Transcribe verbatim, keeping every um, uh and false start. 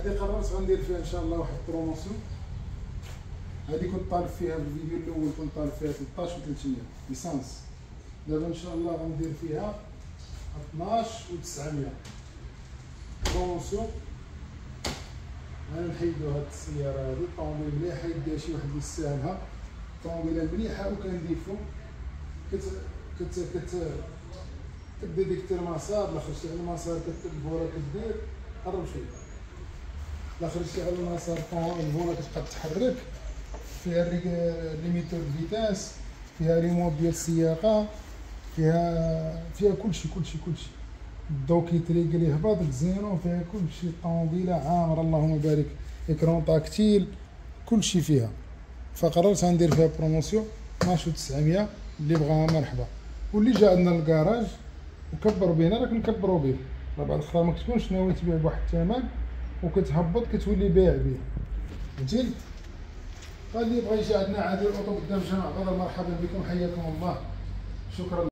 هذه قررت غندير فيها ان شاء الله واحد البروموسيون. هذه كنت طالب فيها في الفيديو الاول، كنت طالب فيها ثلاثطاش و ثلاثمية ليسانس. دابا ان شاء الله غندير فيها اثناش و تسعمية بروموسيون. انا نحيدو هاد السياره هادي، الطوموبيل مليحه يديها شي واحد اللي يستاهلها، الطوموبيله مليحه وكنديفو كت كت كت كديتيكتير مسار. لا خرجتي على المسار كتبورا كدير قرب شويه، لا خرجتي على المسار الفولا كتبقى تحرك، فيها ليميتور فيتاس، فيها ريموت ديال السياقه، فيها فيها كلشي كلشي كلشي. الضو كيتريقل يهبط الزينو، فيها كلشي. الطوموبيله عامره اللهم بارك، اكرون تاكتيل كلشي فيها. فقررت غندير فيها بروموسيون اثناش و تسعمية. اللي بغاها مرحبا، واللي جا عندنا للكراج وكبر بينا راك نكبروا به. راه بعد الاخرى ما كتكونش ناوي تبيع بواحد الثمن وكتهبط كتولي بايع به، فهمتي. اللي بغى يجي عندنا عادي الاوطو قدام جامع بدر، مرحبا بكم، حياكم الله، شكرا.